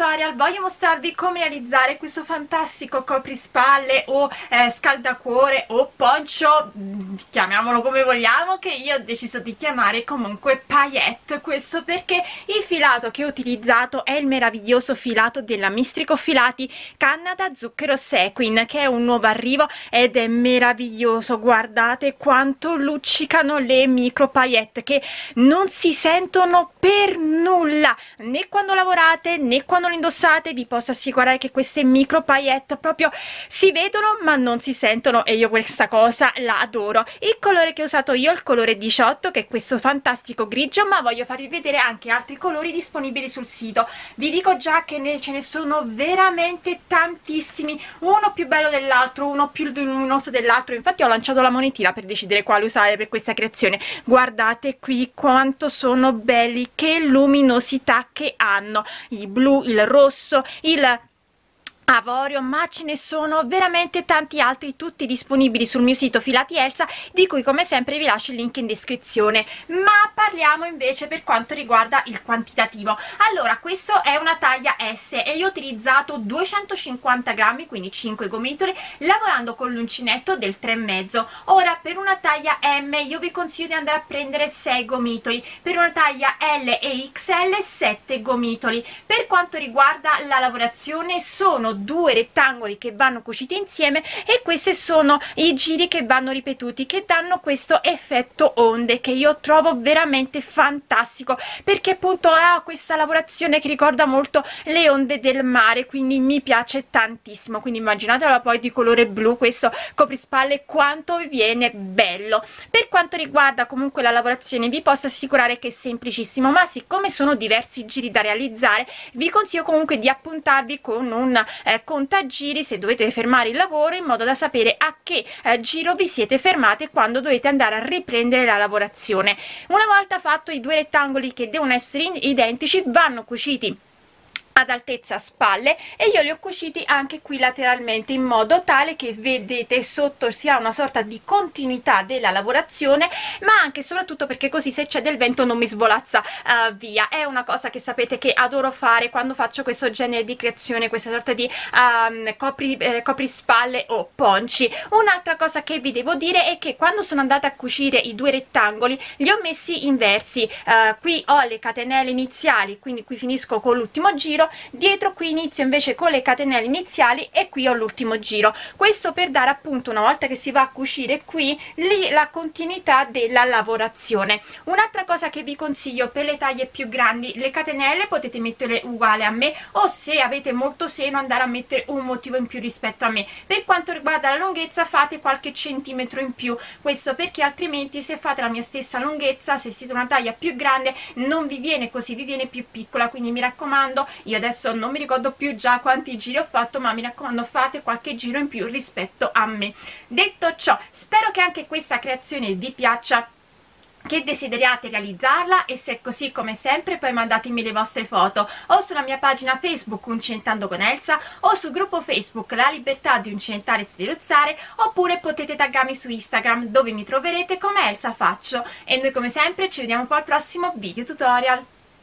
tutorial voglio mostrarvi come realizzare questo fantastico coprispalle o scaldacuore o poncho, chiamiamolo come vogliamo, che io ho deciso di chiamare comunque paillette. Questo perché il filato che ho utilizzato è il meraviglioso filato della Mistrico Filati Canada Zucchero Sequin, che è un nuovo arrivo ed è meraviglioso. Guardate quanto luccicano le micro paillette, che non si sentono per nulla, né quando lavorate né quando lo indossate. Vi posso assicurare che queste micro paillette proprio si vedono ma non si sentono, e io questa cosa la adoro. Il colore che ho usato io è il colore 18, che è questo fantastico grigio, ma voglio farvi vedere anche altri colori disponibili sul sito. Vi dico già che ce ne sono veramente tantissimi, uno più bello dell'altro, uno più luminoso dell'altro. Infatti ho lanciato la monetina per decidere quale usare per questa creazione. Guardate qui quanto sono belli, che luminosità che hanno, il blu, il rosso, il avorio, ma ce ne sono veramente tanti altri, tutti disponibili sul mio sito Filati Elsa, di cui come sempre vi lascio il link in descrizione. Ma parliamo invece per quanto riguarda il quantitativo. Allora, questo è una taglia S e io ho utilizzato 250 grammi, quindi 5 gomitoli, lavorando con l'uncinetto del 3,5. Ora, per una taglia M io vi consiglio di andare a prendere 6 gomitoli, per una taglia L e XL 7 gomitoli. Per quanto riguarda la lavorazione, sono due rettangoli che vanno cuciti insieme e questi sono i giri che vanno ripetuti, che danno questo effetto onde che io trovo veramente fantastico, perché appunto ha questa lavorazione che ricorda molto le onde del mare, quindi mi piace tantissimo. Quindi immaginatela poi di colore blu questo coprispalle, quanto viene bello. Per quanto riguarda comunque la lavorazione, vi posso assicurare che è semplicissimo, ma siccome sono diversi giri da realizzare, vi consiglio comunque di appuntarvi con un contagiri se dovete fermare il lavoro, in modo da sapere a che giro vi siete fermate quando dovete andare a riprendere la lavorazione. Una volta fatto i due rettangoli, che devono essere identici, vanno cuciti ad altezza spalle e io li ho cuciti anche qui lateralmente, in modo tale che vedete sotto si ha una sorta di continuità della lavorazione, ma anche e soprattutto perché così se c'è del vento non mi svolazza via. È una cosa che sapete che adoro fare quando faccio questo genere di creazione, questa sorta di coprispalle o ponci. Un'altra cosa che vi devo dire è che quando sono andata a cucire i due rettangoli li ho messi inversi. Qui ho le catenelle iniziali, quindi qui finisco con l'ultimo giro, dietro qui inizio invece con le catenelle iniziali e qui ho l'ultimo giro. Questo per dare appunto, una volta che si va a cucire qui, lì la continuità della lavorazione. Un'altra cosa che vi consiglio per le taglie più grandi, le catenelle potete metterle uguale a me, o se avete molto seno andare a mettere un motivo in più rispetto a me. Per quanto riguarda la lunghezza, fate qualche centimetro in più, questo perché altrimenti se fate la mia stessa lunghezza, se siete una taglia più grande, non vi viene così, vi viene più piccola. Quindi mi raccomando, io adesso non mi ricordo più già quanti giri ho fatto, ma mi raccomando fate qualche giro in più rispetto a me. Detto ciò, spero che anche questa creazione vi piaccia, che desideriate realizzarla, e se è così, come sempre, poi mandatemi le vostre foto o sulla mia pagina Facebook Uncintando con Elsa, o sul gruppo Facebook La Libertà di Uncintare e Sferuzzare, oppure potete taggarmi su Instagram, dove mi troverete come Elsa Faccio. E noi come sempre ci vediamo poi al prossimo video tutorial.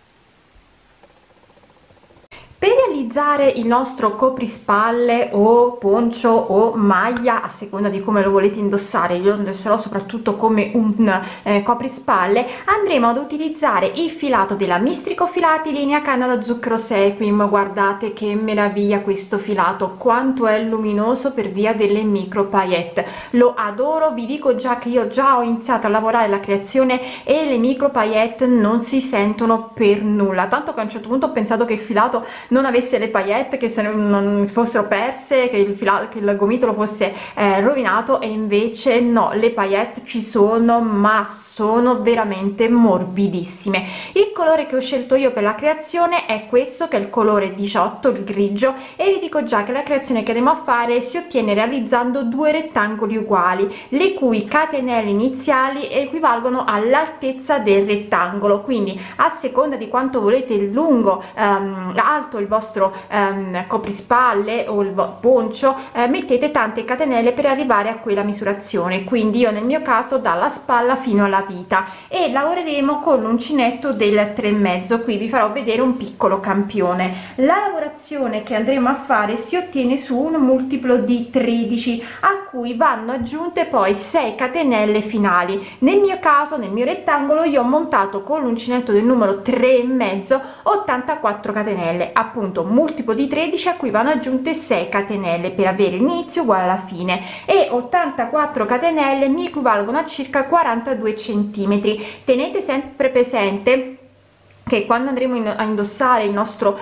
Per realizzare il nostro coprispalle o poncio o maglia, a seconda di come lo volete indossare, io lo indosserò soprattutto come un coprispalle, andremo ad utilizzare il filato della Mistrico Filati linea Canada Zucchero Sequin. Guardate che meraviglia questo filato, quanto è luminoso per via delle micro paillette, lo adoro. Vi dico già che io già ho iniziato a lavorare la creazione e le micro paillette non si sentono per nulla, tanto che a un certo punto ho pensato che il filato non avesse le paillette, che se non fossero perse, che il gomitolo fosse rovinato, e invece no, le paillette ci sono, ma sono veramente morbidissime. Il colore che ho scelto io per la creazione è questo, che è il colore 18, il grigio, e vi dico già che la creazione che andiamo a fare si ottiene realizzando due rettangoli uguali, le cui catenelle iniziali equivalgono all'altezza del rettangolo. Quindi a seconda di quanto volete il lungo alto il il vostro coprispalle o il poncio, mettete tante catenelle per arrivare a quella misurazione. Quindi io nel mio caso dalla spalla fino alla vita, e lavoreremo con l'uncinetto del 3,5. Qui vi farò vedere un piccolo campione. La lavorazione che andremo a fare si ottiene su un multiplo di 13, a cui vanno aggiunte poi 6 catenelle finali. Nel mio caso, nel mio rettangolo, io ho montato con l'uncinetto del numero 3,5 84 catenelle, appunto multiplo di 13, a cui vanno aggiunte 6 catenelle per avere l'inizio uguale alla fine, e 84 catenelle mi equivalgono a circa 42 centimetri. Tenete sempre presente che quando andremo a indossare il nostro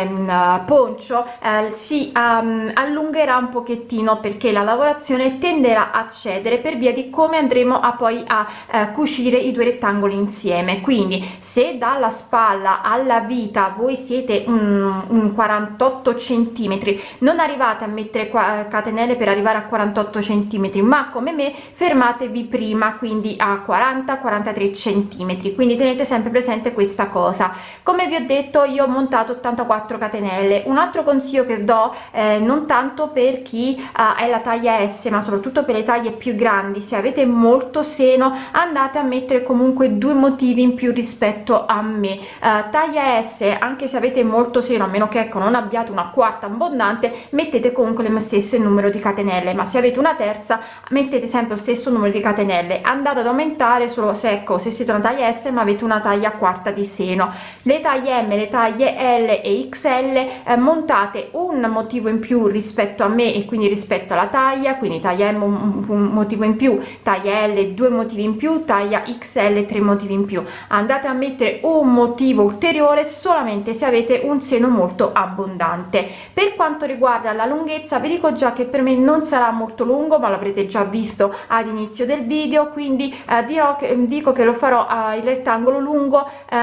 poncio si allungherà un pochettino, perché la lavorazione tenderà a cedere per via di come andremo a poi a cucire i due rettangoli insieme. Quindi se dalla spalla alla vita voi siete un 48 centimetri, non arrivate a mettere catenelle per arrivare a 48 centimetri, ma come me fermatevi prima, quindi a 40-43 centimetri. Quindi tenete sempre presente questa cosa. Come vi ho detto, io ho montato 84 catenelle. Un altro consiglio che do, non tanto per chi è la taglia S, ma soprattutto per le taglie più grandi: se avete molto seno andate a mettere comunque 2 motivi in più rispetto a me. Taglia S, anche se avete molto seno, a meno che ecco non abbiate una quarta abbondante, mettete comunque le stesse numero di catenelle, ma se avete una terza mettete sempre lo stesso numero di catenelle. Andate ad aumentare solo se ecco, se siete una taglia S ma avete una taglia quarta di seno. Le taglie M, le taglie L e XL, montate un motivo in più rispetto a me e quindi rispetto alla taglia, quindi taglia M un motivo in più, taglia L 2 motivi in più, taglia XL 3 motivi in più. Andate a mettere un motivo ulteriore solamente se avete un seno molto abbondante. Per quanto riguarda la lunghezza, vi dico già che per me non sarà molto lungo, ma l'avrete già visto ad inizio del video, quindi dico che lo farò il rettangolo lungo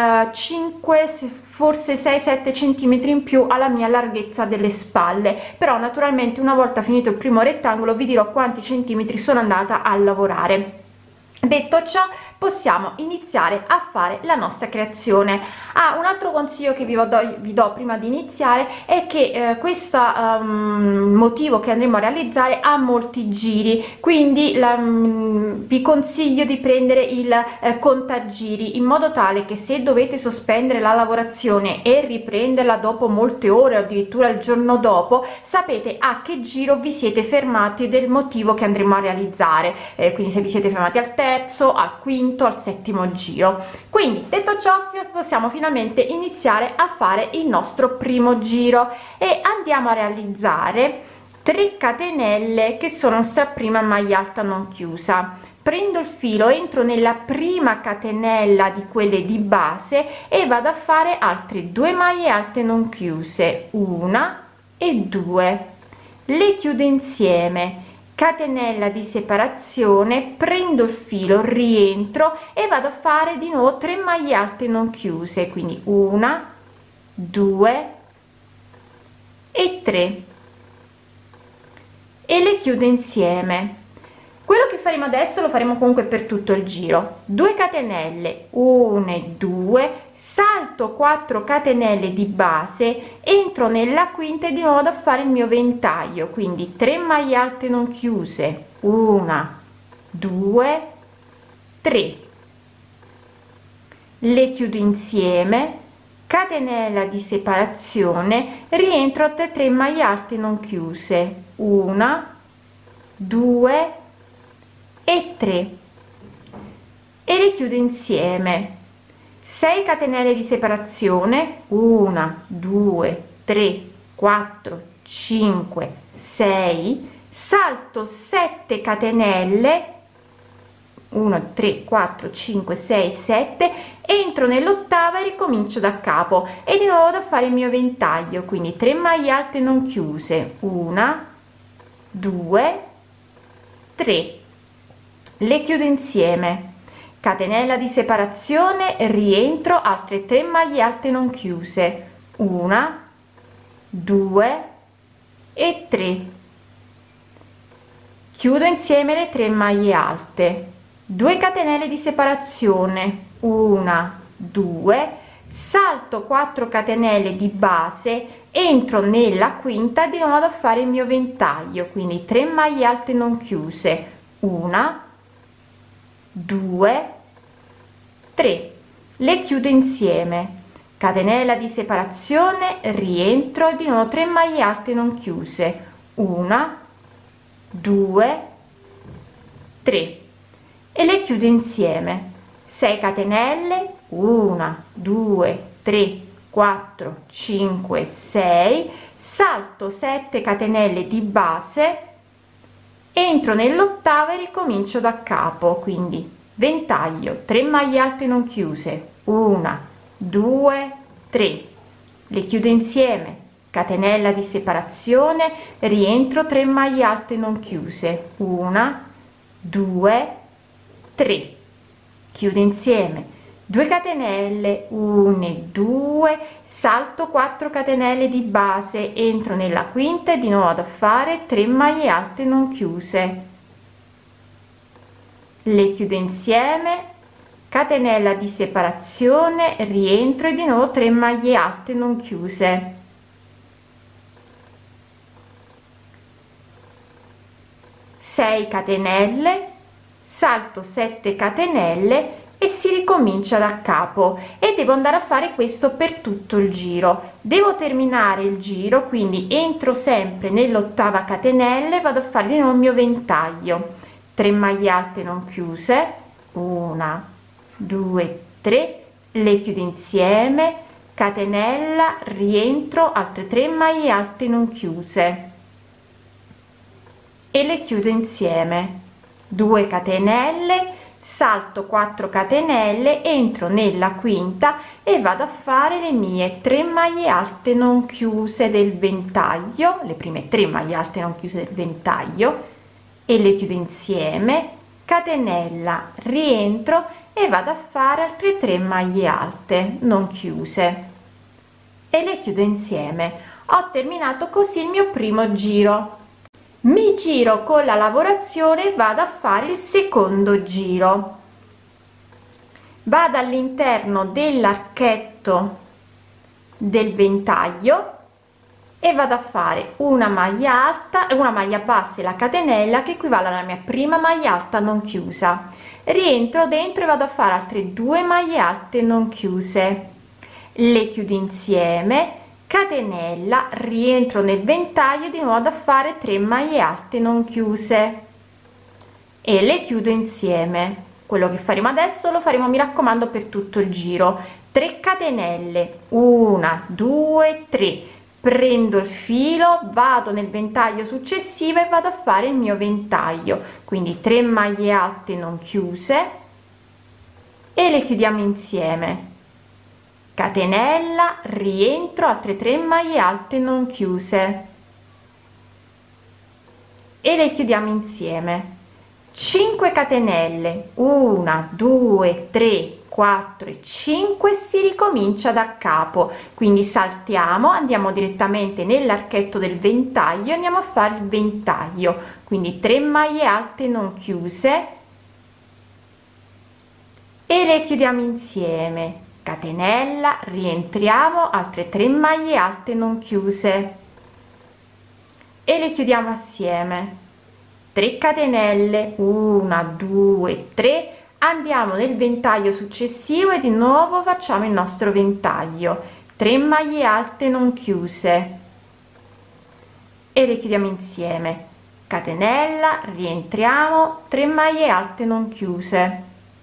5, forse 6-7 centimetri in più alla mia larghezza delle spalle. Però naturalmente una volta finito il primo rettangolo vi dirò quanti centimetri sono andata a lavorare. Detto ciò, possiamo iniziare a fare la nostra creazione. Un altro consiglio che vi do prima di iniziare è che questo motivo che andremo a realizzare ha molti giri, quindi vi consiglio di prendere il contagiri, in modo tale che se dovete sospendere la lavorazione e riprenderla dopo molte ore o addirittura il giorno dopo, sapete a che giro vi siete fermati del motivo che andremo a realizzare. Quindi se vi siete fermati al terzo, al quinto, al settimo giro. Quindi detto ciò, possiamo finalmente iniziare a fare il nostro primo giro e andiamo a realizzare 3 catenelle che sono sta prima maglia alta non chiusa. Prendo il filo, entro nella prima catenella di quelle di base e vado a fare altre 2 maglie alte non chiuse, 1 e 2, le chiudo insieme, catenella di separazione, prendo il filo, rientro e vado a fare di nuovo 3 maglie alte non chiuse, quindi 1, 2 e 3, e le chiudo insieme. Quello che faremo adesso lo faremo comunque per tutto il giro: 2 catenelle, 1 e 2, salto 4 catenelle di base, entro nella quinta e di nuovo vado a fare il mio ventaglio, quindi 3 maglie alte non chiuse, 1, 2, 3, le chiudo insieme, catenella di separazione, rientro a 3 maglie alte non chiuse, 1, 2 e 3, e le chiudo insieme, 6 catenelle di separazione, 1, 2, 3, 4, 5, 6, salto 7 catenelle, 1, 3, 4, 5, 6, 7, entro nell'ottava e ricomincio da capo e di nuovo vado a fare il mio ventaglio, quindi 3 maglie alte non chiuse, 1, 2, 3, le chiudo insieme, catenella di separazione, rientro, altre 3 maglie alte non chiuse, 1, 2 e 3, chiudo insieme le 3 maglie alte, 2 catenelle di separazione, 1, 2, salto 4 catenelle di base, entro nella quinta di nuovo vado a fare il mio ventaglio, quindi 3 maglie alte non chiuse, 1 2 3, le chiudo insieme, catenella di separazione, rientro, di nuovo 3 maglie alte non chiuse, 1 2 3, e le chiudo insieme, 6 catenelle, 1 2 3 4 5 6, salto 7 catenelle di base, entro nell'ottava e ricomincio da capo, quindi ventaglio, 3 maglie alte non chiuse, 1 2 3, le chiudo insieme, catenella di separazione, rientro, 3 maglie alte non chiuse, 1 2 3, chiudo insieme, 2 catenelle, 1 2, salto 4 catenelle di base, entro nella quinta e di nuovo vado a fare 3 maglie alte non chiuse, le chiudo insieme, catenella di separazione, rientro e di nuovo 3 maglie alte non chiuse, 6 catenelle, salto 7 catenelle e si ricomincia da capo, e devo andare a fare questo per tutto il giro. Devo terminare il giro, quindi entro sempre nell'ottava catenella e vado a fare di nuovo il mio ventaglio, 3 maglie alte non chiuse, 1 2 3, le chiudo insieme, catenella, rientro, altre 3 maglie alte non chiuse e le chiudo insieme, 2 catenelle, salto 4 catenelle, entro nella quinta e vado a fare le mie 3 maglie alte non chiuse del ventaglio, le prime 3 maglie alte non chiuse del ventaglio, e le chiudo insieme, catenella, rientro e vado a fare altre 3 maglie alte non chiuse e le chiudo insieme. Ho terminato così il mio primo giro. Mi giro con la lavorazione e vado a fare il secondo giro, vado all'interno dell'archetto del ventaglio e vado a fare una maglia alta, una maglia bassa e la catenella che equivale alla mia prima maglia alta non chiusa, rientro dentro e vado a fare altre 2 maglie alte non chiuse, le chiudo insieme, catenella, rientro nel ventaglio, di nuovo da fare 3 maglie alte non chiuse e le chiudo insieme. Quello che faremo adesso lo faremo, mi raccomando, per tutto il giro. 3 catenelle, 1 2 3, prendo il filo, vado nel ventaglio successivo e vado a fare il mio ventaglio, quindi 3 maglie alte non chiuse e le chiudiamo insieme, catenella, rientro, altre 3 maglie alte non chiuse e le chiudiamo insieme, 5 catenelle, 1 2 3 4 e 5, si ricomincia da capo, quindi saltiamo, andiamo direttamente nell'archetto del ventaglio, andiamo a fare il ventaglio, quindi 3 maglie alte non chiuse e le chiudiamo insieme, catenella, rientriamo, altre 3 maglie alte non chiuse e le chiudiamo assieme, 3 catenelle, 1 2 3, andiamo nel ventaglio successivo e di nuovo facciamo il nostro ventaglio, 3 maglie alte non chiuse e le chiudiamo insieme, catenella, rientriamo, 3 maglie alte non chiuse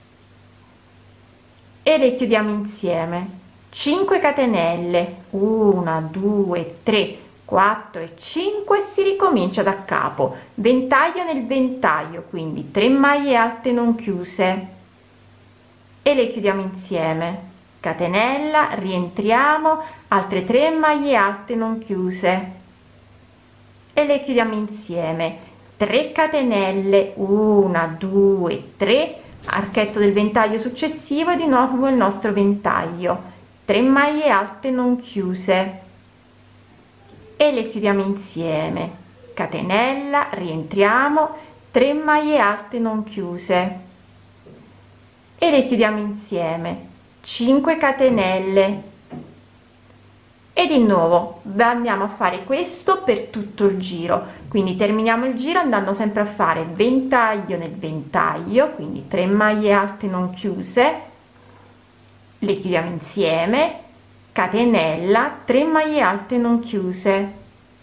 e le chiudiamo insieme, 5 catenelle, 1 2 3 4 e 5, si ricomincia da capo, ventaglio nel ventaglio, quindi 3 maglie alte non chiuse e le chiudiamo insieme, catenella, rientriamo, altre 3 maglie alte non chiuse e le chiudiamo insieme, 3 catenelle, 1 2 3, archetto del ventaglio successivo e di nuovo il nostro ventaglio, 3 maglie alte non chiuse e le chiudiamo insieme, catenella, rientriamo, 3 maglie alte non chiuse e le chiudiamo insieme, 5 catenelle e di nuovo andiamo a fare questo per tutto il giro, quindi terminiamo il giro andando sempre a fare ventaglio nel ventaglio, quindi 3 maglie alte non chiuse, le chiudiamo insieme, catenella, 3 maglie alte non chiuse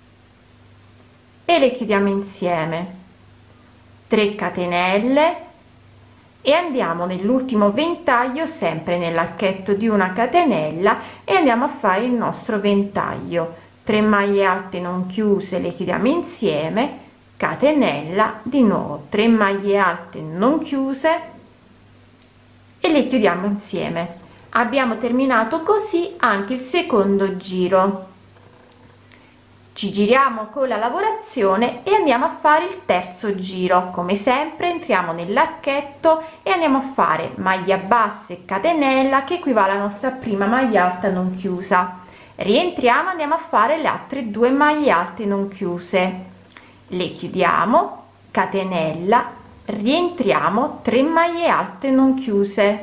e le chiudiamo insieme, 3 catenelle e andiamo nell'ultimo ventaglio sempre nell'archetto di una catenella e andiamo a fare il nostro ventaglio, 3 maglie alte non chiuse, le chiudiamo insieme, catenella, di nuovo 3 maglie alte non chiuse e le chiudiamo insieme. Abbiamo terminato così anche il secondo giro. Ci giriamo con la lavorazione e andiamo a fare il terzo giro. Come sempre entriamo nell'archetto e andiamo a fare maglia bassa e catenella, che equivale alla nostra prima maglia alta non chiusa. Rientriamo, andiamo a fare le altre 2 maglie alte non chiuse, le chiudiamo, catenella, rientriamo, 3 maglie alte non chiuse,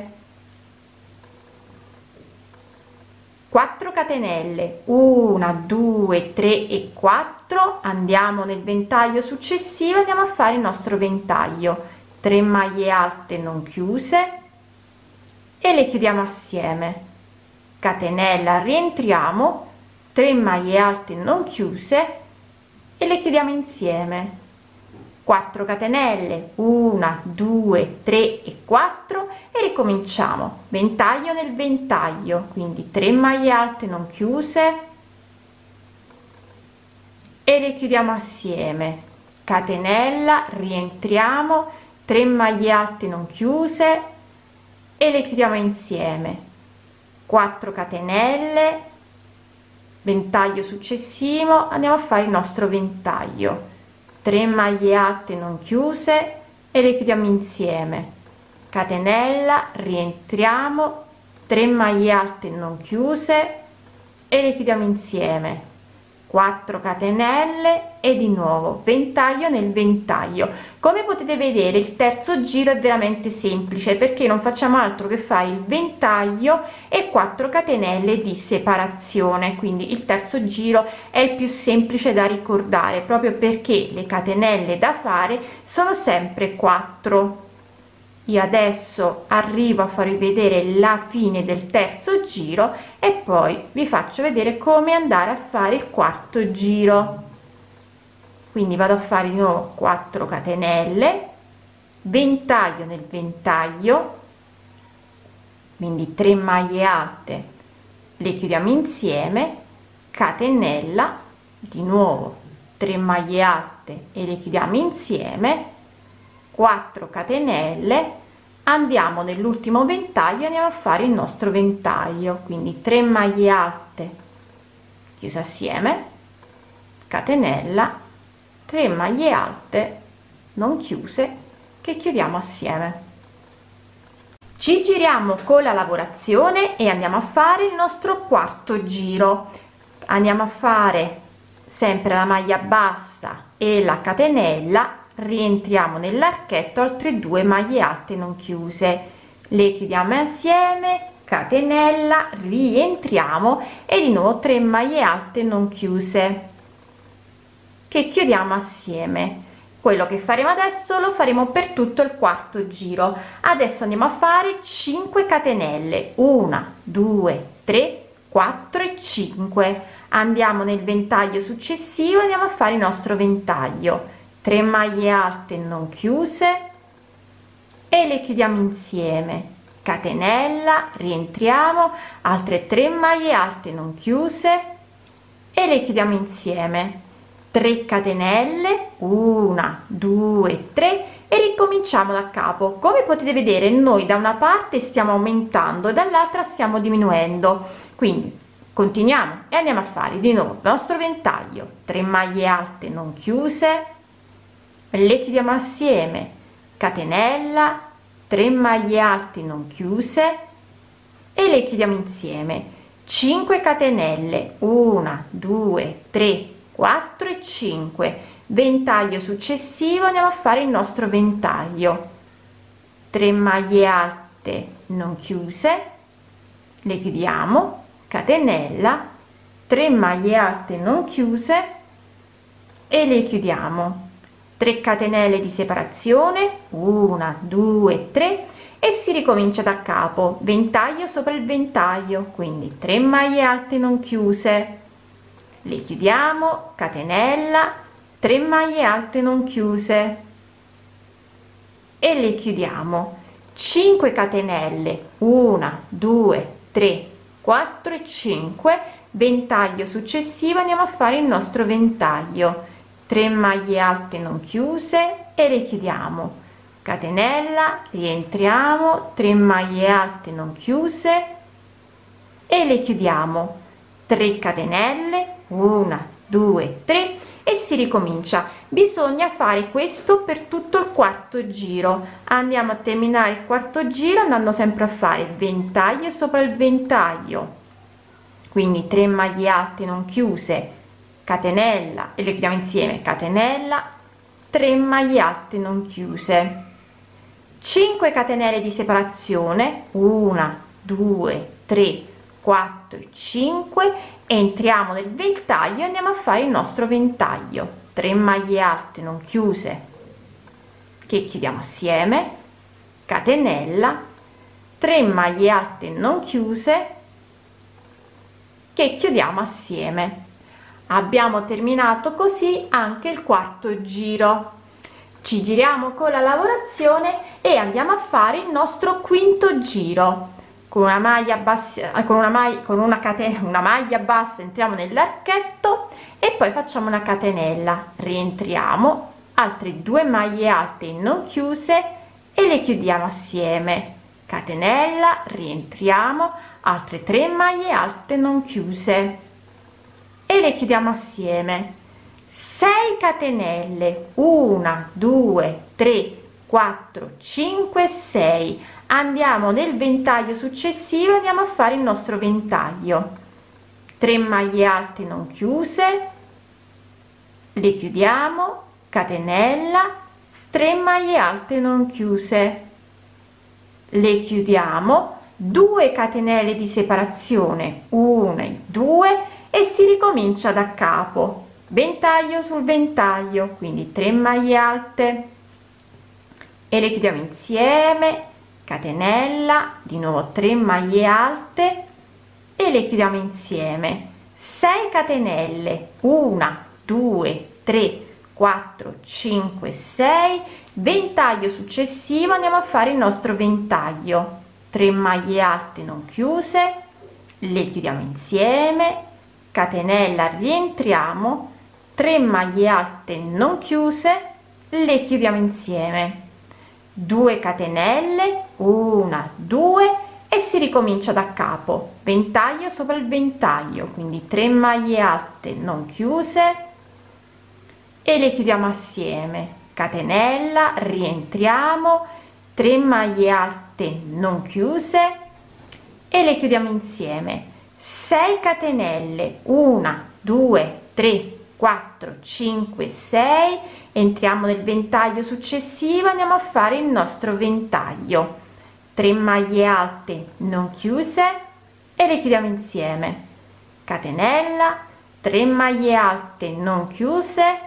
4 catenelle, 1 2 3 e 4, andiamo nel ventaglio successivo, andiamo a fare il nostro ventaglio, 3 maglie alte non chiuse e le chiudiamo assieme, catenella, rientriamo, 3 maglie alte non chiuse e le chiudiamo insieme, 4 catenelle, 1 2 3 e 4 e ricominciamo, ventaglio nel ventaglio, quindi 3 maglie alte non chiuse e le chiudiamo assieme, catenella, rientriamo, 3 maglie alte non chiuse e le chiudiamo insieme, 4 catenelle, ventaglio successivo, andiamo a fare il nostro ventaglio, 3 maglie alte non chiuse e le chiudiamo insieme, catenella, rientriamo, 3 maglie alte non chiuse e le chiudiamo insieme, 4 catenelle e di nuovo ventaglio nel ventaglio. Come potete vedere il terzo giro è veramente semplice, perché non facciamo altro che fare il ventaglio e 4 catenelle di separazione, quindi il terzo giro è il più semplice da ricordare, proprio perché le catenelle da fare sono sempre 4. Io adesso arrivo a farvi vedere la fine del terzo giro e poi vi faccio vedere come andare a fare il quarto giro. Quindi vado a fare di nuovo 4 catenelle, ventaglio nel ventaglio, quindi 3 maglie alte, le chiudiamo insieme, catenella, di nuovo 3 maglie alte e le chiudiamo insieme, 4 catenelle, andiamo nell'ultimo ventaglio, andiamo a fare il nostro ventaglio, quindi 3 maglie alte chiuse assieme, catenella, 3 maglie alte non chiuse che chiudiamo assieme. Ci giriamo con la lavorazione e andiamo a fare il nostro quarto giro. Andiamo a fare sempre la maglia bassa e la catenella, rientriamo nell'archetto, altre 2 maglie alte non chiuse, le chiudiamo insieme, catenella, rientriamo e di nuovo 3 maglie alte non chiuse che chiudiamo assieme. Quello che faremo adesso lo faremo per tutto il quarto giro. Adesso andiamo a fare 5 catenelle, 1 2 3 4 e 5, andiamo nel ventaglio successivo, andiamo a fare il nostro ventaglio, 3 maglie alte non chiuse e le chiudiamo insieme, catenella, rientriamo, altre 3 maglie alte non chiuse e le chiudiamo insieme, 3 catenelle, 1 2 3 e ricominciamo da capo. Come potete vedere, noi da una parte stiamo aumentando e dall'altra stiamo diminuendo, quindi continuiamo e andiamo a fare di nuovo il nostro ventaglio, 3 maglie alte non chiuse, le chiudiamo assieme, catenella, 3 maglie alte non chiuse e le chiudiamo insieme, 5 catenelle, 1 2 3 4 e 5, ventaglio successivo, andiamo a fare il nostro ventaglio, 3 maglie alte non chiuse, le chiudiamo, catenella, 3 maglie alte non chiuse e le chiudiamo. 3 catenelle di separazione, 1 2 3, e si ricomincia da capo. Ventaglio sopra il ventaglio, quindi 3 maglie alte non chiuse, le chiudiamo, catenella, 3 maglie alte non chiuse e le chiudiamo. 5 catenelle, 1 2 3 4 e 5, ventaglio successivo, andiamo a fare il nostro ventaglio. 3 maglie alte non chiuse e le chiudiamo, catenella, rientriamo, 3 maglie alte non chiuse e le chiudiamo, 3 catenelle, 1 2 3, e si ricomincia. Bisogna fare questo per tutto il quarto giro. Andiamo a terminare il quarto giro andando sempre a fare ventaglio sopra il ventaglio, quindi 3 maglie alte non chiuse, catenella, e le chiudiamo insieme, catenella, 3 maglie alte non chiuse, 5 catenelle di separazione, 1 2 3 4 5, entriamo nel ventaglio e andiamo a fare il nostro ventaglio. 3 maglie alte non chiuse che chiudiamo assieme, catenella, 3 maglie alte non chiuse che chiudiamo assieme. Abbiamo terminato così anche il quarto giro. Ci giriamo con la lavorazione e andiamo a fare il nostro quinto giro. Con una maglia bassa, una maglia bassa entriamo nell'archetto e poi facciamo una catenella, rientriamo, altre 2 maglie alte non chiuse e le chiudiamo assieme, catenella, rientriamo, altre 3 maglie alte non chiuse e le chiudiamo assieme. 6 catenelle, 1 2 3 4 5 6, andiamo nel ventaglio successivo, andiamo a fare il nostro ventaglio. 3 maglie alte non chiuse, le chiudiamo, catenella, 3 maglie alte non chiuse, le chiudiamo, 2 catenelle di separazione, 1 e 2, e si ricomincia da capo. Ventaglio sul ventaglio, quindi 3 maglie alte e le chiudiamo insieme, catenella, di nuovo 3 maglie alte e le chiudiamo insieme, 6 catenelle, 1 2 3 4 5 6, ventaglio successivo, andiamo a fare il nostro ventaglio. 3 maglie alte non chiuse, le chiudiamo insieme, catenella, rientriamo, 3 maglie alte non chiuse, le chiudiamo insieme, 2 catenelle, 1 2, e si ricomincia da capo. Ventaglio sopra il ventaglio, quindi 3 maglie alte non chiuse e le chiudiamo assieme, catenella, rientriamo, 3 maglie alte non chiuse e le chiudiamo insieme, 6 catenelle, 1 2 3 4 5 6, entriamo nel ventaglio successivo, andiamo a fare il nostro ventaglio. 3 maglie alte non chiuse e le chiudiamo insieme, catenella, 3 maglie alte non chiuse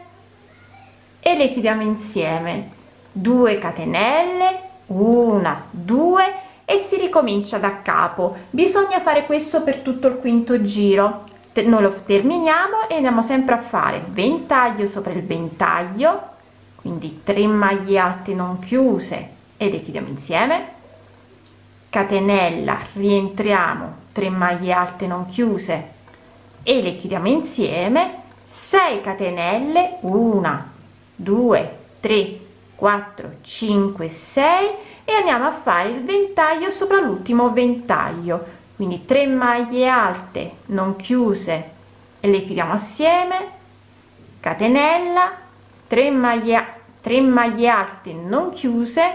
e le chiudiamo insieme, 2 catenelle, 1 2, e si ricomincia da capo. Bisogna fare questo per tutto il quinto giro. Noi lo terminiamo e andiamo sempre a fare ventaglio sopra il ventaglio, quindi 3 maglie alte non chiuse e le chiudiamo insieme, catenella, rientriamo, 3 maglie alte non chiuse e le chiudiamo insieme, 6 catenelle, 1 2 3 4 5 6, e andiamo a fare il ventaglio sopra l'ultimo ventaglio, quindi 3 maglie alte non chiuse e le chiudiamo assieme, catenella, 3 maglie alte non chiuse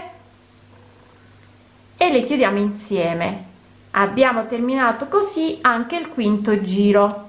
e le chiudiamo insieme. Abbiamo terminato così anche il quinto giro.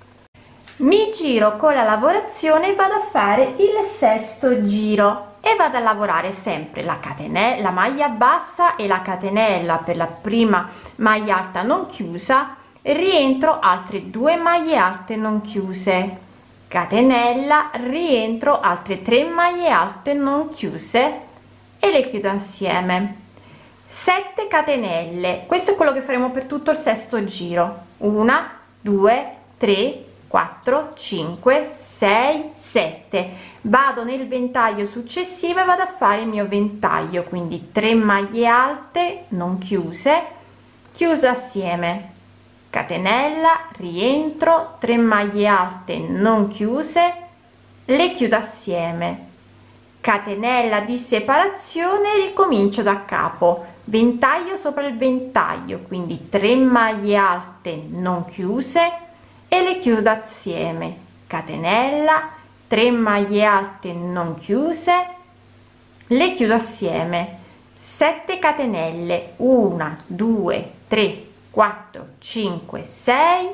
Mi giro con la lavorazione e vado a fare il sesto giro e vado a lavorare sempre la catenella, la maglia bassa e la catenella per la prima maglia alta non chiusa, rientro, altre 2 maglie alte non chiuse, catenella, rientro, altre 3 maglie alte non chiuse e le chiudo assieme. 7 catenelle. Questo è quello che faremo per tutto il sesto giro. 1 2 3 4 5 6 7. Vado nel ventaglio successivo e vado a fare il mio ventaglio, quindi 3 maglie alte non chiuse, chiuso assieme, catenella, rientro, 3 maglie alte non chiuse, le chiudo assieme, catenella di separazione e ricomincio da capo, ventaglio sopra il ventaglio, quindi 3 maglie alte non chiuse e le chiudo assieme, catenella, 3 maglie alte non chiuse, le chiudo assieme, 7 catenelle, 1 2 3 4 5 6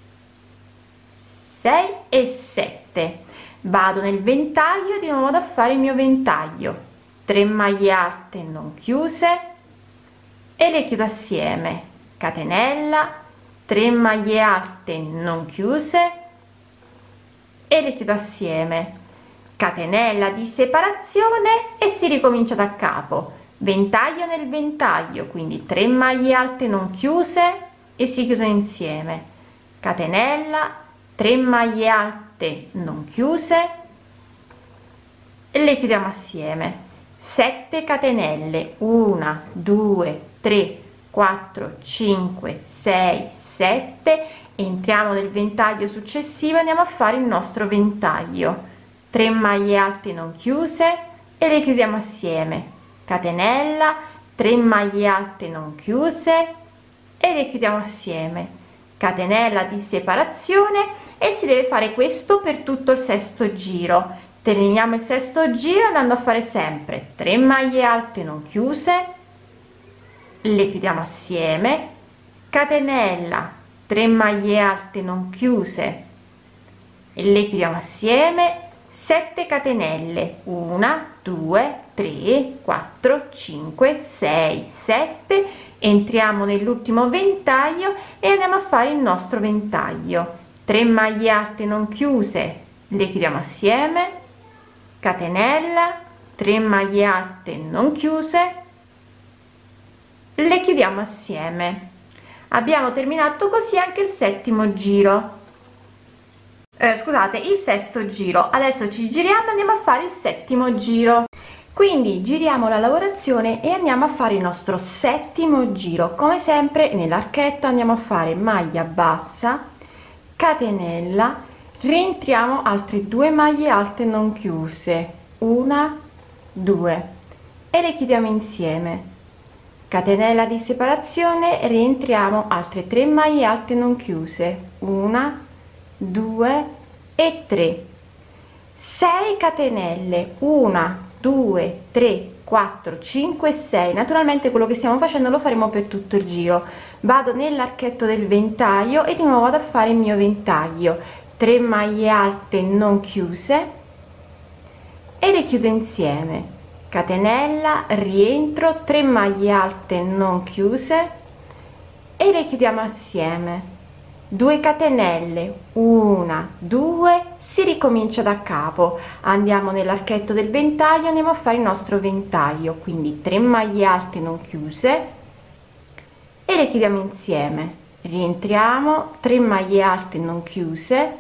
e 7. Vado nel ventaglio e di nuovo vado a fare il mio ventaglio, 3 maglie alte non chiuse e le chiudo assieme, catenella, 3 maglie alte non chiuse e le chiudo assieme, catenella di separazione e si ricomincia da capo, ventaglio nel ventaglio, quindi 3 maglie alte non chiuse e si chiudono insieme, catenella, 3 maglie alte non chiuse e le chiudiamo assieme, 7 catenelle, 1 2 3 4 5 6 7. Entriamo nel ventaglio successivo e andiamo a fare il nostro ventaglio, 3 maglie alte non chiuse e le chiudiamo assieme, catenella, 3 maglie alte non chiuse e le chiudiamo assieme, catenella di separazione, e si deve fare questo per tutto il sesto giro. Terminiamo il sesto giro andando a fare sempre 3 maglie alte non chiuse, le chiudiamo assieme, catenella, 3 maglie alte non chiuse e le chiudiamo assieme, 7 catenelle, 1 2 3 4 5 6 7. Entriamo nell'ultimo ventaglio e andiamo a fare il nostro ventaglio, 3 maglie alte non chiuse, le chiudiamo assieme, catenella, 3 maglie alte non chiuse, le chiudiamo assieme. Abbiamo terminato così anche il settimo giro, scusate, il sesto giro. Adesso ci giriamo e andiamo a fare il settimo giro, quindi giriamo la lavorazione e andiamo a fare il nostro settimo giro. Come sempre nell'archetto andiamo a fare maglia bassa, catenella, rientriamo, altre 2 maglie alte non chiuse, 1 2 e le chiudiamo insieme, catenella di separazione, rientriamo, altre 3 maglie alte non chiuse, 1 2 e 3, 6 catenelle, 1 2 3 4 5 6. Naturalmente quello che stiamo facendo lo faremo per tutto il giro. Vado nell'archetto del ventaglio e di nuovo vado a fare il mio ventaglio, 3 maglie alte non chiuse e le chiudo insieme, catenella, rientro, 3 maglie alte non chiuse e le chiudiamo assieme, 2 catenelle, 1 2, si ricomincia da capo, andiamo nell'archetto del ventaglio, andiamo a fare il nostro ventaglio, quindi 3 maglie alte non chiuse e le chiudiamo insieme, rientriamo, 3 maglie alte non chiuse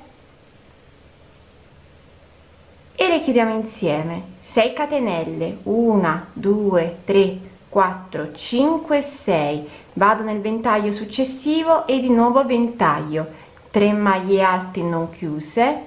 e le chiudiamo insieme, 6 catenelle, 1 2 3 4 5 6. Vado nel ventaglio successivo e di nuovo ventaglio, 3 maglie alte non chiuse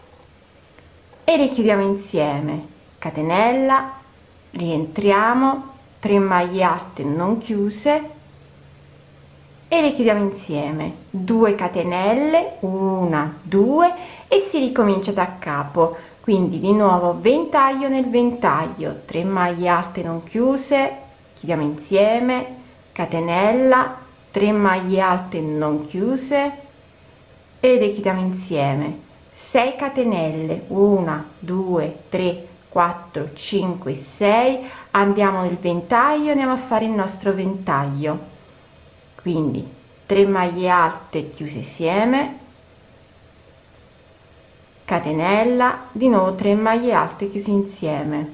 e le chiudiamo insieme, catenella, rientriamo, 3 maglie alte non chiuse e le chiudiamo insieme, 2 catenelle, 1 2 e si ricomincia da capo. Quindi di nuovo ventaglio nel ventaglio, 3 maglie alte non chiuse, chiudiamo insieme, catenella, 3 maglie alte non chiuse e le chiudiamo insieme, 6 catenelle, 1 2 3 4 5 6. Andiamo nel ventaglio, andiamo a fare il nostro ventaglio, quindi 3 maglie alte chiuse insieme, catenella, di nuovo 3 maglie alte chiuse insieme,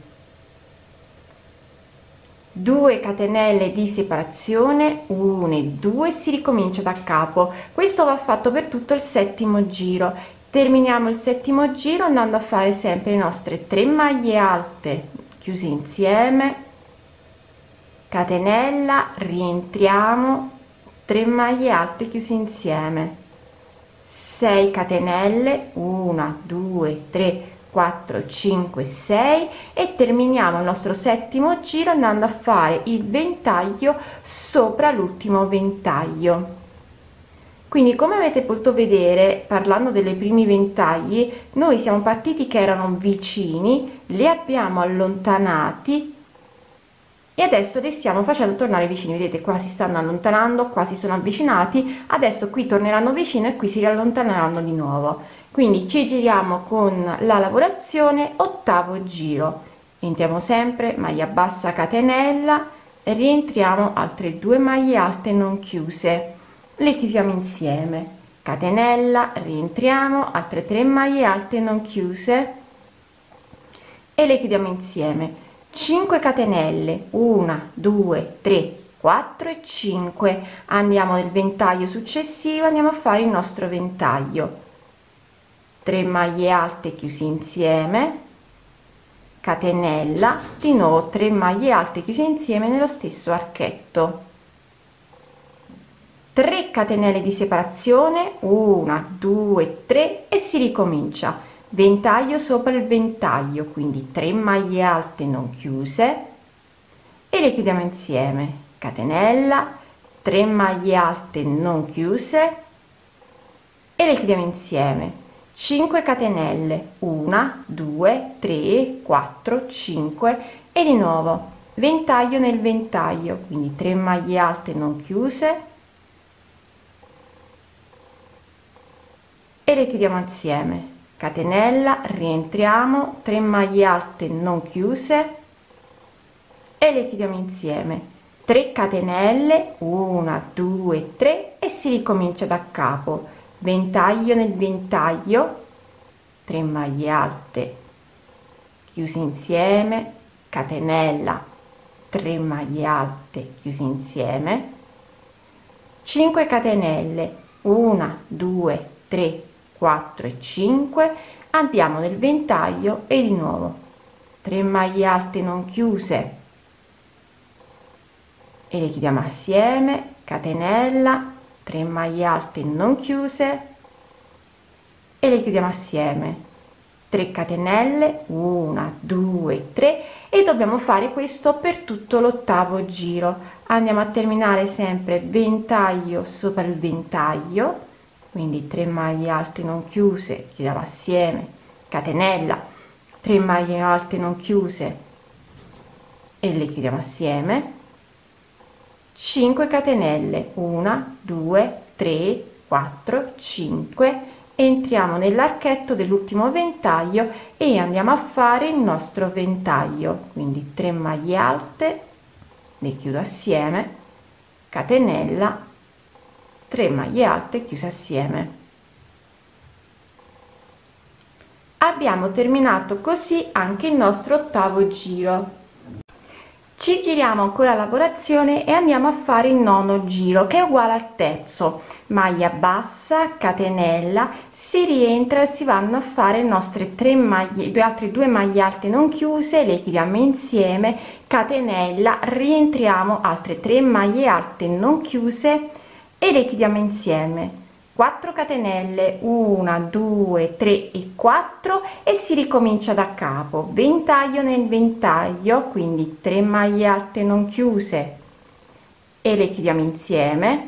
2 catenelle di separazione, 1 e 2, si ricomincia da capo. Questo va fatto per tutto il settimo giro. Terminiamo il settimo giro andando a fare sempre le nostre 3 maglie alte chiuse insieme, catenella, rientriamo, 3 maglie alte chiuse insieme, 6 catenelle, 1 2 3 4 5 6, e terminiamo il nostro settimo giro andando a fare il ventaglio sopra l'ultimo ventaglio. Quindi, come avete potuto vedere, parlando dei primi ventagli, noi siamo partiti che erano vicini, li abbiamo allontanati e adesso li stiamo facendo tornare vicini. Vedete, qua si stanno allontanando, qua si sono avvicinati, adesso qui torneranno vicino e qui si allontaneranno di nuovo. Quindi ci giriamo con la lavorazione, ottavo giro, entriamo sempre, maglia bassa, catenella, rientriamo, altre 2 maglie alte non chiuse, le chiudiamo insieme, catenella, rientriamo, altre 3 maglie alte non chiuse e le chiudiamo insieme, 5 catenelle, 1 2 3 4 e 5. Andiamo nel ventaglio successivo, andiamo a fare il nostro ventaglio, 3 maglie alte chiuse insieme, catenella, di nuovo 3 maglie alte chiuse insieme nello stesso archetto, 3 catenelle di separazione, 1 2 3 e si ricomincia, ventaglio sopra il ventaglio, quindi 3 maglie alte non chiuse e le chiudiamo insieme, catenella, 3 maglie alte non chiuse e le chiudiamo insieme, 5 catenelle, 1 2 3 4 5 e di nuovo ventaglio nel ventaglio, quindi 3 maglie alte non chiuse e le chiudiamo insieme, catenella, rientriamo, 3 maglie alte non chiuse e le chiudiamo insieme, 3 catenelle, 1 2 3 e si ricomincia da capo, ventaglio nel ventaglio, 3 maglie alte chiuse insieme, catenella, 3 maglie alte chiuse insieme, 5 catenelle, 1 2 3 4 e 5, andiamo nel ventaglio e di nuovo 3 maglie alte non chiuse e le chiudiamo assieme, catenella, 3 maglie alte non chiuse e le chiudiamo assieme, 3 catenelle, 1 2 3 e dobbiamo fare questo per tutto l'ottavo giro. Andiamo a terminare sempre ventaglio sopra il ventaglio, quindi 3 maglie alte non chiuse, chiudiamo assieme, catenella, 3 maglie alte non chiuse e le chiudiamo assieme, 5 catenelle, 1 2 3 4 5, entriamo nell'archetto dell'ultimo ventaglio e andiamo a fare il nostro ventaglio, quindi 3 maglie alte, le chiudo assieme, catenella, 3 maglie alte chiuse assieme. Abbiamo terminato così anche il nostro ottavo giro. Ci giriamo ancora la lavorazione e andiamo a fare il nono giro, che è uguale al terzo, maglia bassa, catenella, si rientra e si vanno a fare le nostre 3 maglie, altre 2 maglie alte non chiuse, le chiudiamo insieme, catenella, rientriamo, altre 3 maglie alte non chiuse e le chiudiamo insieme, 4 catenelle, 1 2 3 e 4 e si ricomincia da capo, ventaglio nel ventaglio, quindi 3 maglie alte non chiuse e le chiudiamo insieme,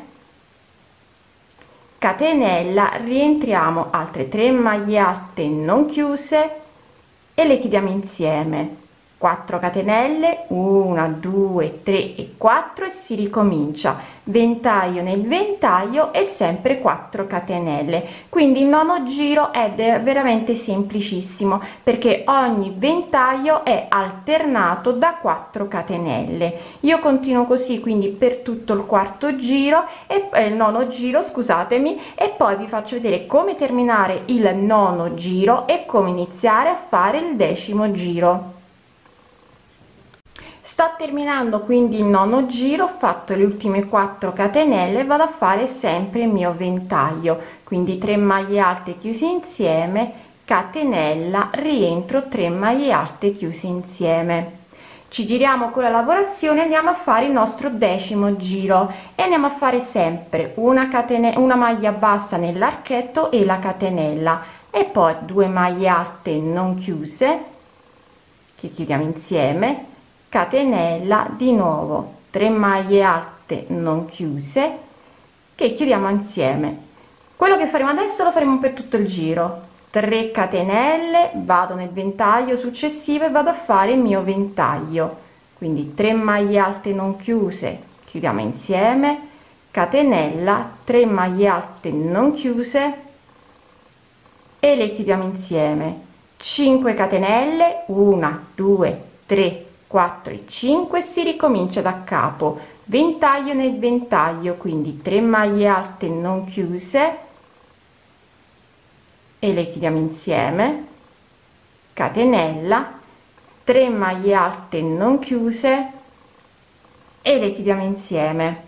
catenella, rientriamo, altre 3 maglie alte non chiuse e le chiudiamo insieme, 4 catenelle, 1 2 3 e 4 e si ricomincia ventaglio nel ventaglio e sempre 4 catenelle. Quindi il nono giro è veramente semplicissimo, perché ogni ventaglio è alternato da 4 catenelle. Io continuo così quindi per tutto il quarto giro e il nono giro, scusatemi, e poi vi faccio vedere come terminare il nono giro e come iniziare a fare il decimo giro. Sto terminando quindi il nono giro, ho fatto le ultime 4 catenelle, vado a fare sempre il mio ventaglio, quindi 3 maglie alte chiuse insieme, catenella, rientro, 3 maglie alte chiuse insieme. Ci giriamo con la lavorazione, andiamo a fare il nostro decimo giro e andiamo a fare sempre una maglia bassa nell'archetto e la catenella e poi 2 maglie alte non chiuse che chiudiamo insieme, catenella, di nuovo 3 maglie alte non chiuse che chiudiamo insieme. Quello che faremo adesso lo faremo per tutto il giro. 3 catenelle, vado nel ventaglio successivo e vado a fare il mio ventaglio, quindi 3 maglie alte non chiuse, chiudiamo insieme, catenella, 3 maglie alte non chiuse e le chiudiamo insieme, 5 catenelle, 1 2 3 4 e 5, si ricomincia da capo, ventaglio nel ventaglio, quindi 3 maglie alte non chiuse e le chiudiamo insieme, catenella, 3 maglie alte non chiuse e le chiudiamo insieme,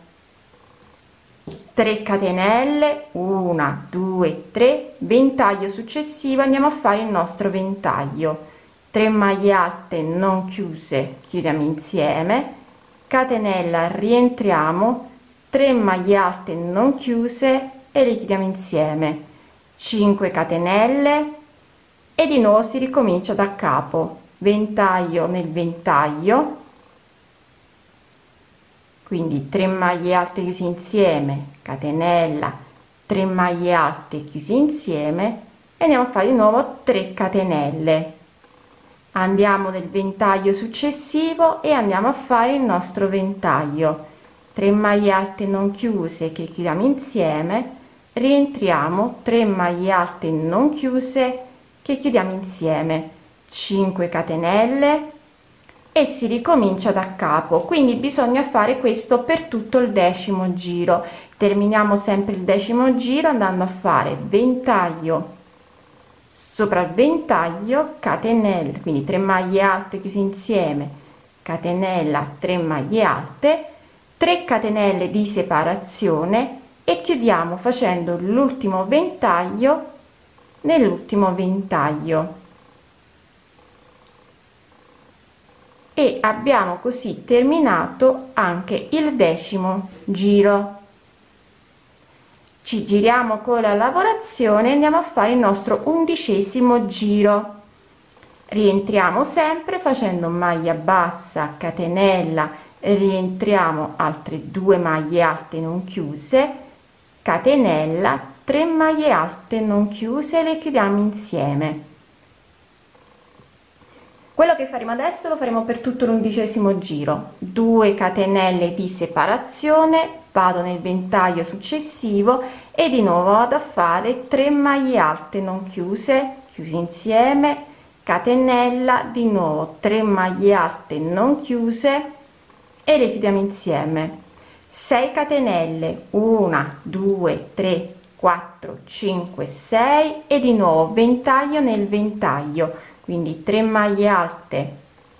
3 catenelle, 1 2 3, ventaglio successivo, andiamo a fare il nostro ventaglio, 3 maglie alte non chiuse, chiudiamo insieme, catenella, rientriamo, 3 maglie alte non chiuse e le chiudiamo insieme, 5 catenelle e di nuovo si ricomincia da capo, ventaglio nel ventaglio, quindi 3 maglie alte chiuse insieme, catenella, 3 maglie alte chiuse insieme e andiamo a fare di nuovo 3 catenelle. Andiamo nel ventaglio successivo e andiamo a fare il nostro ventaglio, 3 maglie alte non chiuse che chiudiamo insieme, rientriamo, 3 maglie alte non chiuse che chiudiamo insieme, 5 catenelle e si ricomincia da capo, quindi bisogna fare questo per tutto il decimo giro. Terminiamo sempre il decimo giro andando a fare ventaglio sopra il ventaglio, catenelle, quindi 3 maglie alte chiuse insieme, catenella, 3 maglie alte, 3 catenelle di separazione e chiudiamo facendo l'ultimo ventaglio nell'ultimo ventaglio e abbiamo così terminato anche il decimo giro. Ci giriamo con la lavorazione e andiamo a fare il nostro 11° giro, rientriamo sempre facendo maglia bassa, catenella, rientriamo, altre 2 maglie alte non chiuse, catenella, 3 maglie alte non chiuse, le chiudiamo insieme. Quello che faremo adesso lo faremo per tutto l'11° giro, 2 catenelle di separazione, vado nel ventaglio successivo e di nuovo vado a fare 3 maglie alte non chiuse, chiusi insieme, catenella, di nuovo 3 maglie alte non chiuse e le chiudiamo insieme, 6 catenelle, 1 2 3 4 5 6 e di nuovo ventaglio nel ventaglio, quindi 3 maglie alte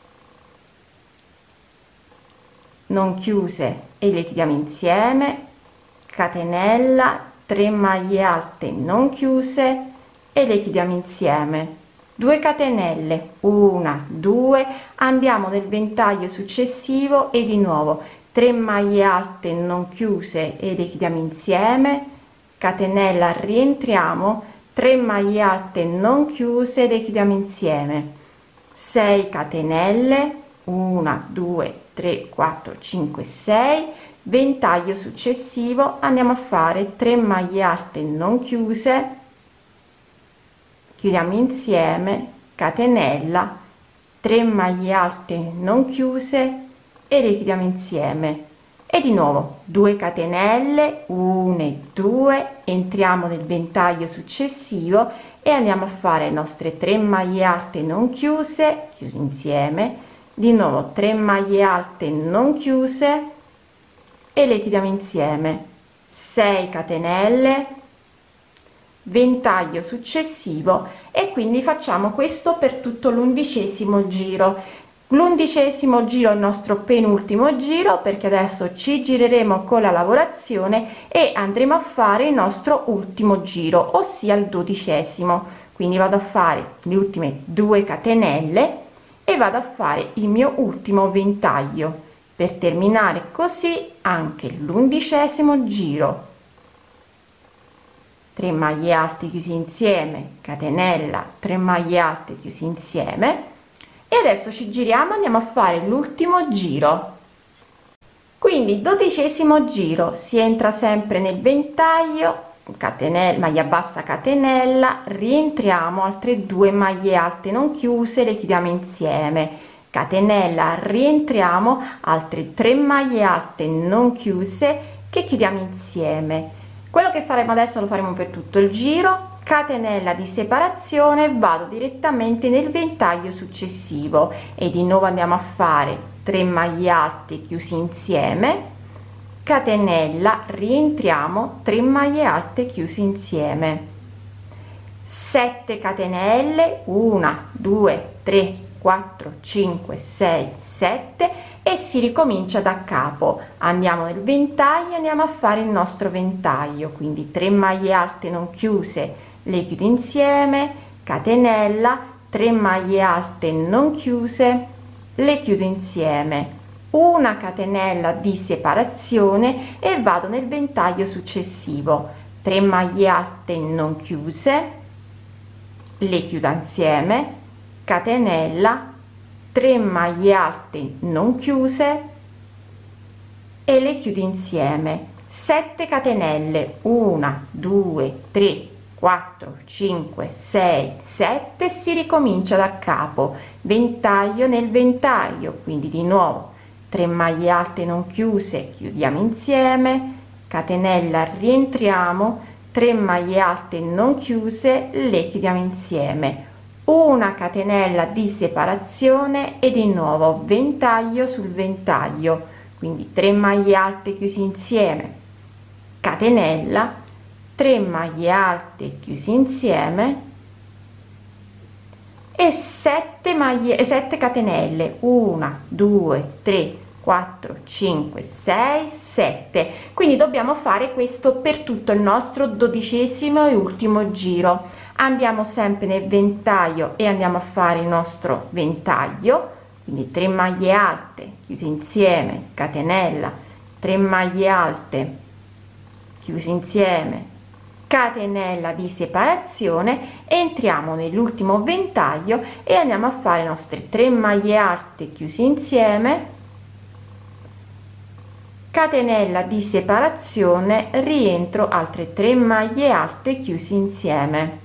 non chiuse e le chiudiamo insieme, catenella, 3 maglie alte non chiuse e le chiudiamo insieme, 2 catenelle, 1 2, andiamo nel ventaglio successivo e di nuovo 3 maglie alte non chiuse e le chiudiamo insieme, catenella, rientriamo, 3 maglie alte non chiuse, le chiudiamo insieme, 6 catenelle, 1 2 3 4 5 6, ventaglio successivo, andiamo a fare 3 maglie alte non chiuse, chiudiamo insieme, catenella, 3 maglie alte non chiuse e le chiudiamo insieme, e di nuovo 2 catenelle, 1 e 2, entriamo nel ventaglio successivo e andiamo a fare le nostre 3 maglie alte non chiuse, chiuse insieme, di nuovo 3 maglie alte non chiuse e le chiudiamo insieme, 6 catenelle, ventaglio successivo, e quindi facciamo questo per tutto l'11° giro. L'11° giro è il nostro penultimo giro, perché adesso ci gireremo con la lavorazione e andremo a fare il nostro ultimo giro, ossia il 12°. Quindi vado a fare le ultime 2 catenelle e vado a fare il mio ultimo ventaglio per terminare così anche l'11° giro. 3 maglie alte chiusi insieme, catenella, 3 maglie alte chiusi insieme, e adesso ci giriamo, andiamo a fare l'ultimo giro. Quindi 12° giro, si entra sempre nel ventaglio, catenella, maglia bassa, catenella, rientriamo, altre 2 maglie alte non chiuse, le chiudiamo insieme, catenella, rientriamo, altre 3 maglie alte non chiuse che chiudiamo insieme. Quello che faremo adesso lo faremo per tutto il giro, catenella di separazione, vado direttamente nel ventaglio successivo e di nuovo andiamo a fare 3 maglie alte chiusi insieme, catenella, rientriamo, 3 maglie alte chiusi insieme, 7 catenelle, 1 2 3 4 5 6 7, e si ricomincia da capo, andiamo nel ventaglio, andiamo a fare il nostro ventaglio, quindi 3 maglie alte non chiuse, le chiudo insieme, catenella, 3 maglie alte non chiuse, le chiudo insieme, una catenella di separazione e vado nel ventaglio successivo, 3 maglie alte non chiuse, le chiudo insieme, catenella, 3 maglie alte non chiuse e le chiudo insieme, 7 catenelle, 1 2 3 4 5 6 7, si ricomincia da capo, ventaglio nel ventaglio, quindi di nuovo 3 maglie alte non chiuse, chiudiamo insieme, catenella, rientriamo, 3 maglie alte non chiuse, le chiudiamo insieme, una catenella di separazione e di nuovo ventaglio sul ventaglio, quindi 3 maglie alte chiusi insieme, catenella, 3 maglie alte chiusi insieme e 7 catenelle, 1 2 3 4 5 6 7. Quindi dobbiamo fare questo per tutto il nostro 12° e ultimo giro. Andiamo sempre nel ventaglio e andiamo a fare il nostro ventaglio, quindi 3 maglie alte chiuse insieme, catenella, 3 maglie alte chiuse insieme, catenella di separazione, entriamo nell'ultimo ventaglio e andiamo a fare le nostre 3 maglie alte chiuse insieme, catenella di separazione, rientro, altre 3 maglie alte chiusi insieme.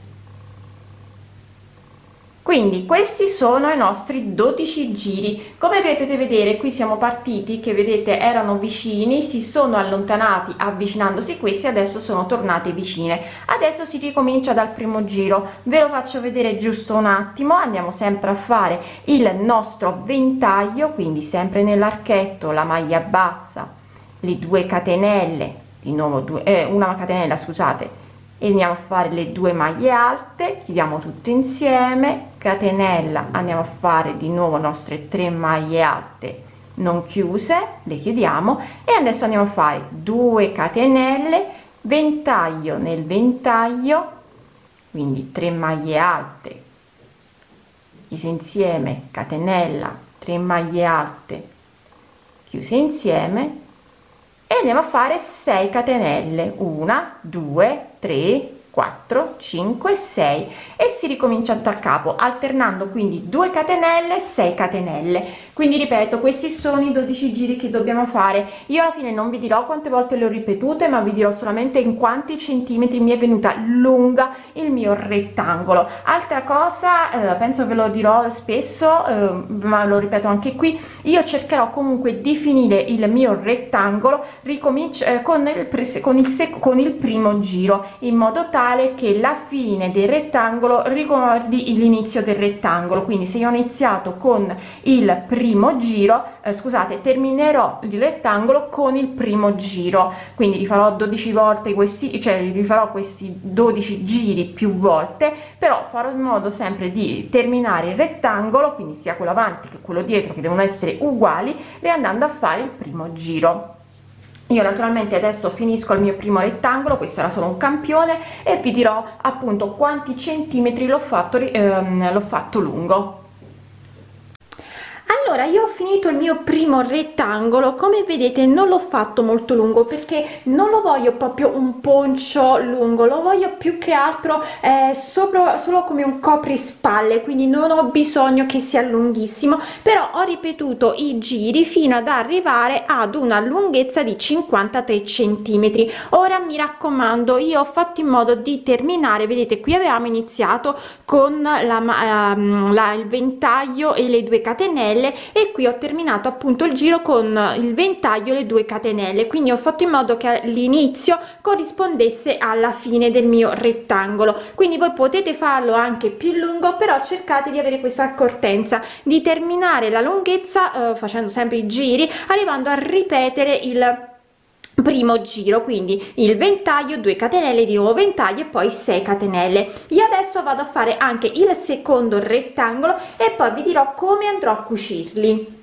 Quindi questi sono i nostri 12 giri. Come potete vedere, qui siamo partiti che vedete erano vicini, si sono allontanati avvicinandosi questi, adesso sono tornate vicine. Adesso si ricomincia dal primo giro, ve lo faccio vedere giusto un attimo. Andiamo sempre a fare il nostro ventaglio, quindi sempre nell'archetto, la maglia bassa, le 2 catenelle, di nuovo una catenella, scusate, e andiamo a fare le 2 maglie alte, chiudiamo tutto insieme, catenella, andiamo a fare di nuovo nostre 3 maglie alte non chiuse, le chiudiamo e adesso andiamo a fare 2 catenelle, ventaglio nel ventaglio, quindi 3 maglie alte chiuse insieme, catenella, 3 maglie alte chiuse insieme e andiamo a fare 6 catenelle, 1 2 3 4 5 6, e si ricomincia da capo alternando quindi 2 catenelle, 6 catenelle. Quindi ripeto, questi sono i 12 giri che dobbiamo fare. Io alla fine non vi dirò quante volte le ho ripetute, ma vi dirò solamente in quanti centimetri mi è venuta lunga il mio rettangolo. Altra cosa, penso ve lo dirò spesso, ma lo ripeto anche qui, io cercherò comunque di finire il mio rettangolo con il primo giro, in modo tale che la fine del rettangolo ricordi l'inizio del rettangolo. Quindi se io ho iniziato con il primo giro, scusate, terminerò il rettangolo con il primo giro. Quindi rifarò 12 volte questi, cioè rifarò questi 12 giri più volte, però farò in modo sempre di terminare il rettangolo, quindi sia quello avanti che quello dietro, che devono essere uguali, riandando a fare il primo giro. Io naturalmente adesso finisco il mio primo rettangolo, questo era solo un campione, e vi dirò appunto quanti centimetri l'ho fatto lungo. Allora, io ho finito il mio primo rettangolo. Come vedete non l'ho fatto molto lungo, perché non lo voglio proprio un poncio lungo, lo voglio più che altro solo come un coprispalle, quindi non ho bisogno che sia lunghissimo, però ho ripetuto i giri fino ad arrivare ad una lunghezza di 53 centimetri. Ora mi raccomando, io ho fatto in modo di terminare, vedete qui avevamo iniziato con il ventaglio e le 2 catenelle, e qui ho terminato appunto il giro con il ventaglio e le 2 catenelle, quindi ho fatto in modo che l'inizio corrispondesse alla fine del mio rettangolo. Quindi voi potete farlo anche più lungo, però cercate di avere questa accortenza di terminare la lunghezza facendo sempre i giri, arrivando a ripetere il primo giro, quindi il ventaglio, 2 catenelle, di nuovo ventaglio e poi 6 catenelle. Io adesso vado a fare anche il secondo rettangolo e poi vi dirò come andrò a cucirli.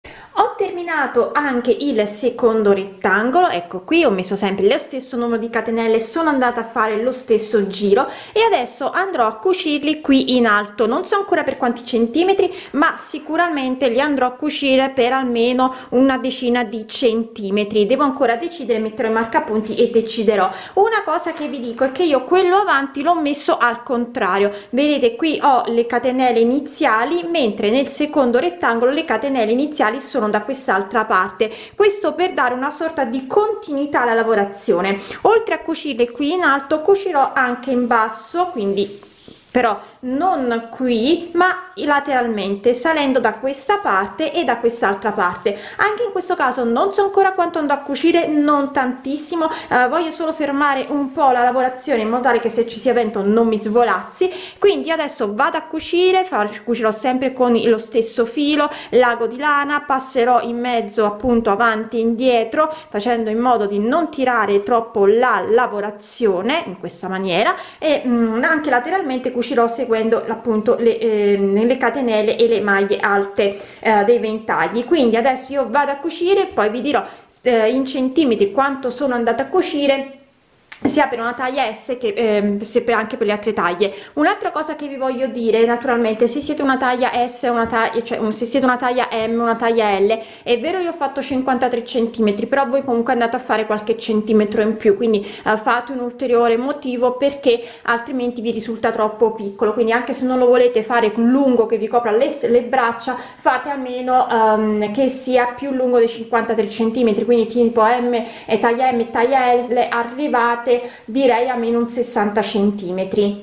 Ho terminato anche il secondo rettangolo, ecco qui ho messo sempre lo stesso numero di catenelle, sono andata a fare lo stesso giro e adesso andrò a cucirli qui in alto. Non so ancora per quanti centimetri, ma sicuramente li andrò a cucire per almeno una decina di centimetri. Devo ancora decidere, metterò i marcapunti e deciderò. Una cosa che vi dico è che io quello avanti l'ho messo al contrario, vedete qui ho le catenelle iniziali, mentre nel secondo rettangolo le catenelle iniziali sono da quest'altra parte, questo per dare una sorta di continuità alla lavorazione. Oltre a cucirle qui in alto, cucirò anche in basso, quindi però non qui ma lateralmente, salendo da questa parte e da quest'altra parte. Anche in questo caso non so ancora quanto andrò a cucire, non tantissimo, voglio solo fermare un po' la lavorazione in modo tale che se ci sia vento non mi svolazzi. Quindi adesso vado a cucire, cucirò sempre con lo stesso filo, l'ago di lana, passerò in mezzo appunto avanti e indietro, facendo in modo di non tirare troppo la lavorazione in questa maniera, e anche lateralmente cucirò seguendo appunto le catenelle e le maglie alte dei ventagli. Quindi adesso io vado a cucire e poi vi dirò in centimetri quanto sono andata a cucire, sia per una taglia S che anche per le altre taglie. Un'altra cosa che vi voglio dire, naturalmente, se siete una taglia S, una taglia, cioè se siete una taglia M, una taglia L, è vero io ho fatto 53 centimetri, però voi comunque andate a fare qualche centimetro in più, quindi fate un ulteriore motivo, perché altrimenti vi risulta troppo piccolo. Quindi anche se non lo volete fare lungo che vi copra le braccia, fate almeno che sia più lungo dei 53 centimetri, quindi tipo taglia M e taglia L, arrivate direi almeno un 60 centimetri.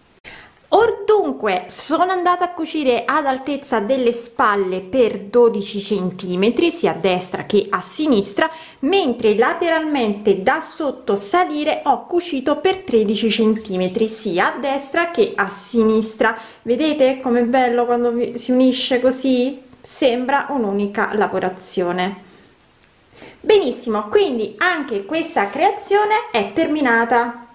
Or dunque sono andata a cucire ad altezza delle spalle per 12 centimetri sia a destra che a sinistra, mentre lateralmente da sotto salire ho cucito per 13 centimetri sia a destra che a sinistra. Vedete com'è bello quando si unisce così? Sembra un'unica lavorazione. Benissimo, quindi anche questa creazione è terminata.